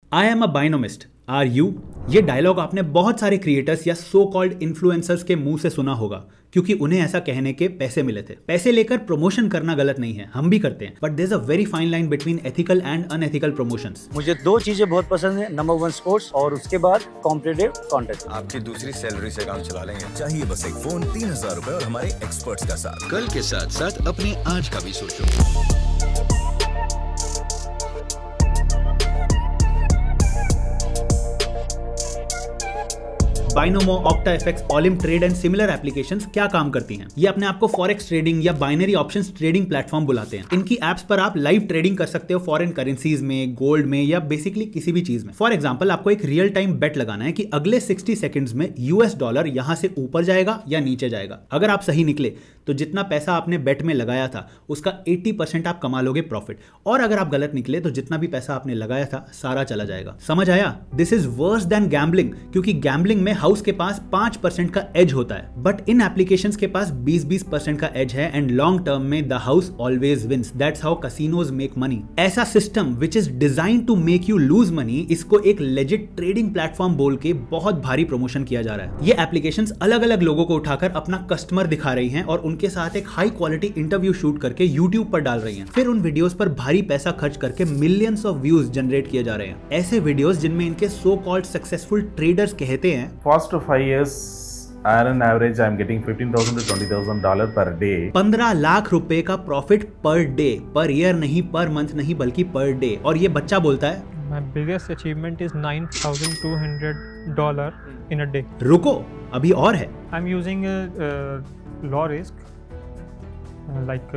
I am a बाइनोमिस्ट, are you? ये dialogue आपने बहुत सारे क्रिएटर्स या सो कॉल्ड इन्फ्लुएंसर्स के मुंह से सुना होगा, क्योंकि उन्हें ऐसा कहने के पैसे मिले थे। पैसे लेकर प्रमोशन करना गलत नहीं है, हम भी करते हैं, but there is a very fine line between ethical and unethical promotions. मुझे दो चीजें बहुत पसंद है, नंबर 1 स्पोर्ट्स और उसके बाद कॉम्पिटिटिव कंटेंट। आपकी दूसरी सैलरी से काम चला लेंगे। चाहिए बस एक फोन, 3000 रुपए और हमारे एक्सपर्ट्स का साथ। कल के साथ साथ अपने आज का भी सोचो। Binomo, OctaFX, Olymp trade and similar applications क्या काम करती हैं? ये अपने आप को फॉरेक्स ट्रेडिंग या बाइनरी ऑप्शंस ट्रेडिंग प्लेटफॉर्म बुलाते हैं। इनकी एप्स पर आप लाइव ट्रेडिंग कर सकते हो फॉरेन करेंसीज में, गोल्ड में या बेसिकली किसी भी चीज में। फॉर एग्जांपल, आपको एक रियल टाइम बेट लगाना है कि अगले 60 सेकंड्स में यूएस डॉलर यहां से ऊपर जाएगा या नीचे जाएगा। अगर आप सही निकले तो जितना पैसा आपने बेट में लगाया था उसका 80% आप कमा लोगे प्रॉफिट, और अगर आप गलत निकले तो जितना भी पैसा आपने लगाया था सारा चला जाएगा। समझ आया? This is worse than gambling, क्योंकि गैम्बलिंग में हाउस के पास 5% का एज होता है, बट इन एप्लीकेशंस के पास 20% का एज है, एंड लॉन्ग टर्म में the house always wins. That's how casinos make money. ऐसा system which is design to make you lose money, इसको एक लेजिट ट्रेडिंग प्लेटफॉर्म बोल के बहुत भारी प्रमोशन किया जा रहा है। ये एप्लीकेशंस अलग अलग लोगों को उठाकर अपना कस्टमर दिखा रही हैं और उनके साथ एक हाई क्वालिटी इंटरव्यू शूट करके यूट्यूब पर डाल रही हैं। फिर उन वीडियोस पर भारी पैसा खर्च करके मिलियंस ऑफ व्यूज जनरेट किए जा रहे हैं। ऐसे वीडियोस जिनमें इनके सो कॉल्ड सक्सेसफुल ट्रेडर्स कहते हैं, First 5 years, on average, I'm getting $15,000 to $20,000 per day. 15 lakh रुपए का profit per day, per year नहीं, पर मंथ नहीं, बल्कि पर डे। और ये बच्चा बोलता है, My biggest achievement is $9,200 in a day. रुको, अभी और है। I'm using low risk, like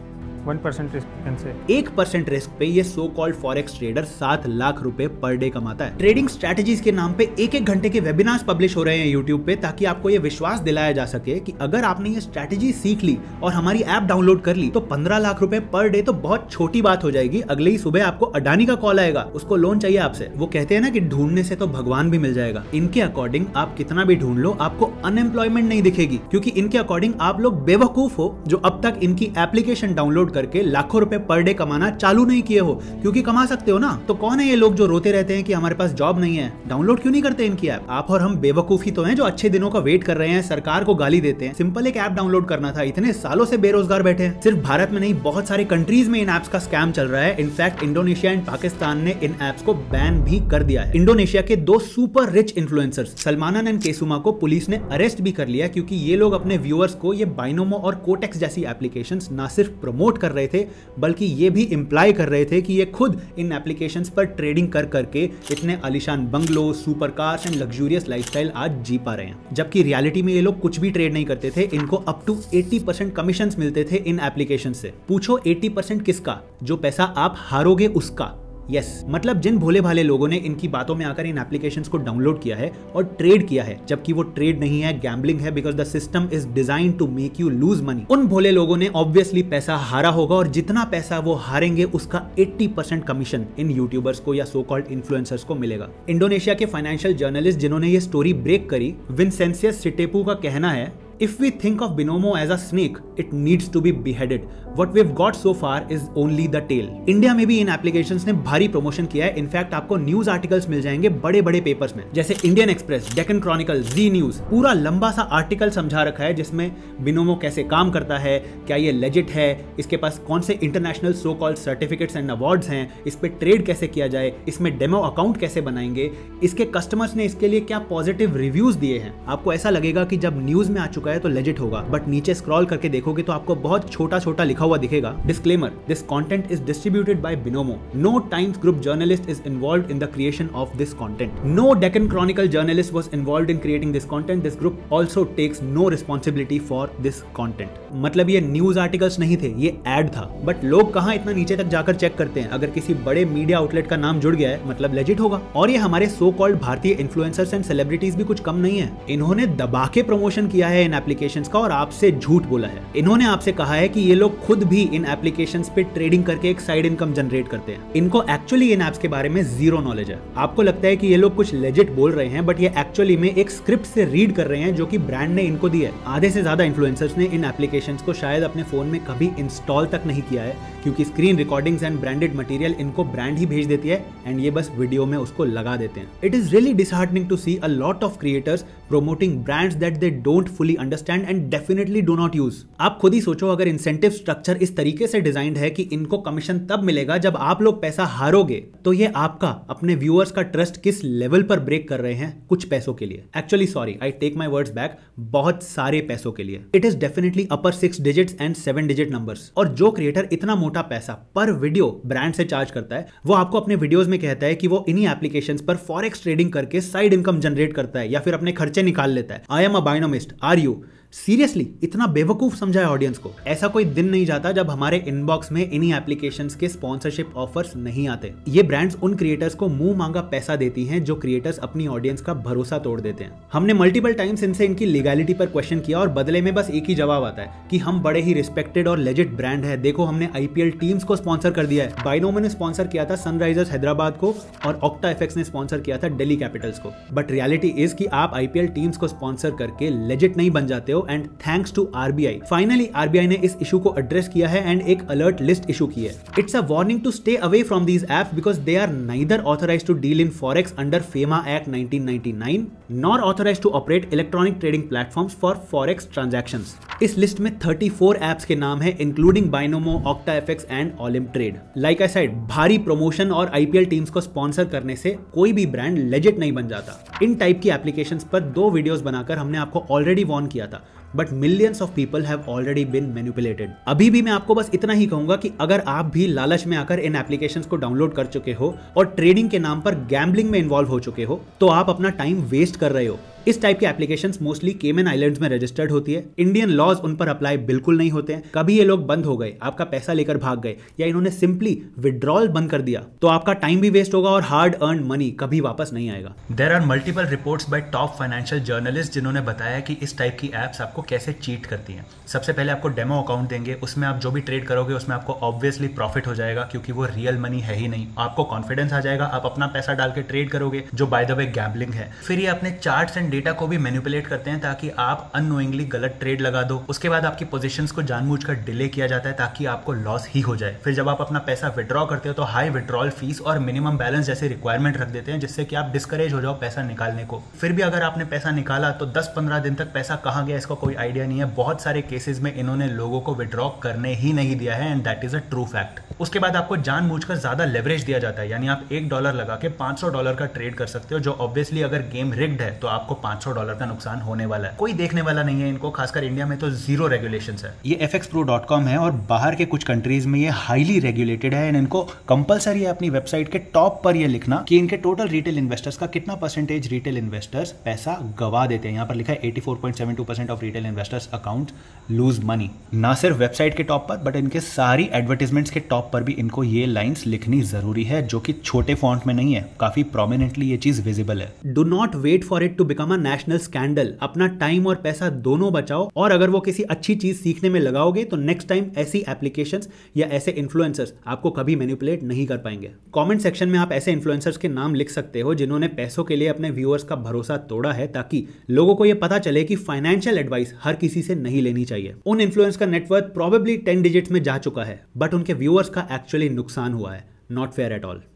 1% risk you can say. 1% risk पे ये so called forex trader 7 lakh रुपए पर डे कमाता है। ट्रेडिंग स्ट्रेटजीज के नाम पे 1-1 घंटे के वेबिनार्स पब्लिश हो रहे हैं यूट्यूब पे, ताकि आपको ये विश्वास दिलाया जा सके कि अगर आपने ये स्ट्रेटजी सीख ली और हमारी ऐप डाउनलोड कर ली तो 15 लाख रुपए पर डे तो बहुत छोटी बात हो जाएगी। अगले ही सुबह आपको अडानी का कॉल आएगा, उसको लोन चाहिए आपसे। वो कहते हैं ना कि ढूंढने से तो भगवान भी मिल जाएगा। इनके अकॉर्डिंग आप कितना भी ढूंढ लो, आपको अनएम्प्लॉयमेंट नहीं दिखेगी, क्योंकि इनके अकॉर्डिंग आप लोग बेवकूफ हो जो अब तक इनकी एप्लीकेशन डाउनलोड करके लाखों रुपए पर डे कमाना चालू नहीं किए हो, क्योंकि कमा सकते हो ना। तो कौन है ये लोग जो रोते रहते हैं कि हमारे पास जॉब नहीं है? डाउनलोड क्यों नहीं करते इनकी ऐप? आप और हम बेवकूफ ही तो हैं जो अच्छे दिनों का वेट कर रहे हैं, सरकार को गाली देते हैं। सिंपल एक ऐप डाउनलोड करना था, इतने सालों से बेरोजगार बैठे हैं। सिर्फ भारत में नहीं, बहुत सारे कंट्रीज में इन एप्स का स्कैम चल रहा है। इनफैक्ट इंडोनेशिया एंड पाकिस्तान ने इन एप्स को बैन भी कर दिया है। इंडोनेशिया के 2 super rich influencers Salmanan and Kesuma को पुलिस ने अरेस्ट भी कर लिया, क्योंकि ये लोग अपने व्यूअर्स को ये बाइनोमो और कोटेक्स जैसी एप्लीकेशंस ना सिर्फ प्रमोट कर रहे थे, बल्कि ये भी इंप्लाई कर रहे थे कि ये खुद इन एप्लीकेशंस पर ट्रेडिंग कर करके इतने आलीशान bungalow, super cars and luxurious lifestyle आज जी पा रहे हैं। जबकि रियलिटी में ये लोग कुछ भी ट्रेड नहीं करते थे। इनको अप टू 80% कमीशंस मिलते थे इन एप्लीकेशन से। पूछो 80% किसका? जो पैसा आप हारोगे उसका। यस, मतलब जिन भोले भाले लोगों ने इनकी बातों में आकर इन एप्लीकेशंस को डाउनलोड किया है और ट्रेड किया है, जबकि वो ट्रेड नहीं है, गैम्बलिंग है, because the system is design to make you lose money. उन भोले लोगों ने ऑब्वियसली पैसा हारा होगा, और जितना पैसा वो हारेंगे उसका 80% कमीशन इन यूट्यूबर्स को या सो कॉल्ड इन्फ्लुएंसर्स को मिलेगा। इंडोनेशिया के फाइनेंशियल जर्नलिस्ट जिन्होंने ये स्टोरी ब्रेक करी, विंसेंसियस सिटेपू का कहना है, If we think of Binomo as a snake, it needs to be beheaded. What we've got so far is only the tail. India में भी इन एप्लीकेशंस ने भारी प्रमोशन किया है। इनफैक्ट आपको न्यूज आर्टिकल्स मिल जाएंगे बड़े बड़े पेपर्स में, जैसे Indian Express, Deccan Chronicle, Zee News. पूरा लंबा सा आर्टिकल समझा रखा है जिसमें बिनोमो कैसे काम करता है, क्या ये लेजिट है, इसके पास कौन से international so called certificates and awards हैं, इस पे ट्रेड कैसे किया जाए, इसमें डेमो अकाउंट कैसे बनाएंगे, इसके कस्टमर्स ने इसके लिए क्या पॉजिटिव रिव्यूज दिए हैं। आपको ऐसा लगेगा कि जब न्यूज में आ चुका है तो लेजिट होगा, बट नीचे स्क्रॉल करके देखोगे तो आपको बहुत छोटा छोटा लिखा हुआ दिखेगा, disclaimer, this content is distributed by Binomo, no Times group journalist is involved in the creation of this content, no Deccan Chronicle journalist was involved in creating this content, this group also takes no responsibility for this content. मतलब ये news articles नहीं थे, ये add था। But लोग कहां इतना नीचे तक जाकर चेक करते हैं? अगर किसी बड़े मीडिया आउटलेट का नाम जुड़ गया है मतलब लेजिट होगा। और ये हमारे सो कॉल्ड भारतीय इन्फ्लुएंसर्स एंड सेलिब्रिटीज भी कुछ कम नहीं है। इन्होंने दबा के प्रमोशन किया है इन एप्लीकेशंस का और आपसे झूठ बोला है। इन्होंने आपसे कहा है कि ये लोग खुद भी इन एप्लीकेशंस पे ट्रेडिंग करके एक साइड इनकम जनरेट करते हैं। इनको एक्चुअली इन एप्स के बारे में जीरो नॉलेज है। आपको लगता है कि ये लोग कुछ लेजिट बोल रहे हैं, बट ये एक्चुअली में एक स्क्रिप्ट से रीड कर रहे हैं जो कि ब्रांड ने इनको दी है। आधे से ज्यादा इन्फ्लुएंसर्स ने इन एप्लीकेशंस को शायद अपने फोन में कभी इंस्टॉल तक नहीं किया है, क्योंकि screen recordings and branded material इनको ब्रांड ही भेज देती है एंड ये बस वीडियो में उसको लगा देते हैं। It is really disheartening to see a lot of creators promoting brands that they don't fully understand and definitely do not use। आप खुद ही सोचो, अगर इंसेंटिव स्ट्रक्चर इस तरीके से डिजाइंड है कि इनको कमीशन तब मिलेगा जब आप लोग पैसा हारोगे, तो ये आपका अपने व्यूअर्स का ट्रस्ट किस लेवल पर ब्रेक कर रहे हैं कुछ पैसों के लिए। Actually sorry, I take my words back, बहुत सारे पैसों के लिए। It is definitely upper 6 digits and 7 digit numbers. और जो क्रिएटर इतना मोटा पैसा पर वीडियो ब्रांड से चार्ज करता है, वो आपको अपने वीडियोस में कहता है कि वो इन्हीं एप्लीकेशंस पर फॉरेक्स ट्रेडिंग करके साइड इनकम जनरेट करता है या फिर अपने खर्चे निकाल लेता है। I am a बाइनोमिस्ट, are you? Seriously इतना बेवकूफ समझा है ऑडियंस को? ऐसा कोई दिन नहीं जाता जब हमारे इनबॉक्स में इन्हीं एप्लीकेशंस के स्पॉन्सरशिप ऑफर्स नहीं आते। ये ब्रांड्स उन क्रिएटर्स को मुंह मांगा पैसा देती हैं जो क्रिएटर्स अपनी ऑडियंस का भरोसा तोड़ देते हैं। हमने मल्टीपल टाइम्स इनसे इनकी लीगैलिटी पर क्वेश्चन किया और बदले में बस एक ही जवाब आता है कि हम बड़े ही रिस्पेक्टेड और लेजिट ब्रांड है, देखो हमने IPL टीम्स को स्पॉन्सर कर दिया है। बाइनोमो ने स्पॉन्सर किया था सनराइजर्स हैदराबाद को और ऑक्टा FX ने स्पॉन्सर किया था दिल्ली कैपिटल्स को। बट रियलिटी इज कि आप IPL टीम्स को स्पॉन्सर करके लेजिट नहीं बन जाते हो। And thanks RBI, finally RBI ने इस इशू को एड्रेस किया है एंड एक अलर्ट लिस्ट इशू की है। It's a warning to stay away from these apps because they are neither authorized to deal in forex under FEMA Act 1999 nor authorized to operate electronic trading platforms for forex transactions. इस list में 34 apps के नाम है, including Binomo, Octa FX and Olymp Trade. Like I said, भारी promotion और IPL teams को sponsor करने से कोई भी ब्रांड लेजिट नहीं बन जाता। इन टाइप की एप्लीकेशंस पर 2 वीडियोस बनाकर हमने आपको ऑलरेडी वार्न किया था, but millions of people have already been manipulated. अभी भी मैं आपको बस इतना ही कहूंगा कि अगर आप भी लालच में आकर इन एप्लीकेशंस को डाउनलोड कर चुके हो और ट्रेडिंग के नाम पर गैम्बलिंग में इन्वॉल्व हो चुके हो, तो आप अपना टाइम वेस्ट कर रहे हो। इस टाइप की एप्लीकेशंस मोस्टली केमन आइलैंड्स में रजिस्टर्ड होती है। इंडियन लॉज उन पर अप्लाई बिल्कुल नहीं होते हैं। कभी ये लोग बंद हो गए, आपका पैसा लेकर भाग गए या इन्होंने सिंपली विड्रॉल बंद कर दिया, तो आपका टाइम भी वेस्ट होगा और हार्ड अर्न मनी कभी वापस नहीं आएगा। There are multiple reports by top financial journalist जिन्होंने बताया कि इस टाइप की एप्स आपको कैसे चीट करती हैं। सबसे पहले आपको डेमो अकाउंट देंगे, उसमें आप जो भी ट्रेड करोगे उसमें आपको ऑब्वियसली प्रॉफिट हो जाएगा क्योंकि वो रियल मनी है ही नहीं। आपको कॉन्फिडेंस आ जाएगा, आप अपना पैसा डाल के ट्रेड करोगे जो बाय द वे गैम्बलिंग है। फिर ये अपने चार्ट्स एंड डेटा को भी मैनिपुलेट करते हैं ताकि आप अननोइंगली गलत ट्रेड लगा दो। उसके बाद आपकी पोजीशंस को जानबूझकर डिले किया जाता है ताकि आपको लॉस ही हो जाए। फिर जब आप अपना पैसा विड्रॉ करते हो तो हाई विड्रॉल फीस और मिनिमम बैलेंस जैसे रिक्वायरमेंट रख देते हैं जिससे कि आप डिस्करेज हो जाओ पैसा निकालने को। फिर भी अगर आपने पैसा निकाला तो 10-15 दिन तक पैसा कहां गया इसका कोई आइडिया नहीं है। बहुत सारे केसेस में इन्होंने लोगों को विड्रॉ करने ही नहीं दिया है and that is a true fact. उसके बाद आपको जानबूझकर ज्यादा लेवरेज दिया जाता है, यानी आप $1 लगा के $500 का ट्रेड कर सकते हो, जो ऑब्वियसली अगर गेम रिग्ड है तो आपको $500 का नुकसान होने वाला है। कोई देखने वाला नहीं है इनको, खासकर इंडिया में तो जीरो रेगुलेशंस है। ये fxpro.com है और बाहर के कुछ कंट्रीज में ये हाईली रेगुलेटेड है एंड इनको कंपलसरी है अपनी वेबसाइट के टॉप पर ये लिखना कि इनके टोटल रिटेल इन्वेस्टर्स का कितना परसेंटेज रिटेल इन्वेस्टर्स पैसा गवा देते हैं। यहाँ पर लिखा है 84.72% of retail investors account lose money. ना सिर्फ वेबसाइट के टॉप पर बट इनके सारी एडवर्टाइजमेंट्स के टॉप पर भी इनको ये लाइंस लिखनी जरूरी है, जो कि छोटे फॉन्ट में नहीं है, काफी प्रोमिनेंटली ये चीज विजिबल है। Do not wait for it to become a national scandal. अपना टाइम और पैसा दोनों बचाओ और अगर वो किसी अच्छी चीज सीखने में लगाओगे तो नेक्स्ट टाइम ऐसी एप्लीकेशंस या ऐसे इन्फ्लुएंसर्स आपको कभी मैनिपुलेट नहीं कर पाएंगे। कमेंट सेक्शन में आप ऐसे इन्फ्लुएंसर्स के नाम लिख सकते हो जिन्होंने पैसों के लिए अपने व्यूअर्स का भरोसा तोड़ा है, ताकि लोगों को यह पता चले कि फाइनेंशियल एडवाइस हर किसी से नहीं लेनी चाहिए। उन इन्फ्लुएंसर का नेटवर्थ प्रोबेबली 10 डिजिट्स में जा चुका है बट उनके व्यूअर्स का एक्चुअली नुकसान हुआ है। Not fair at all.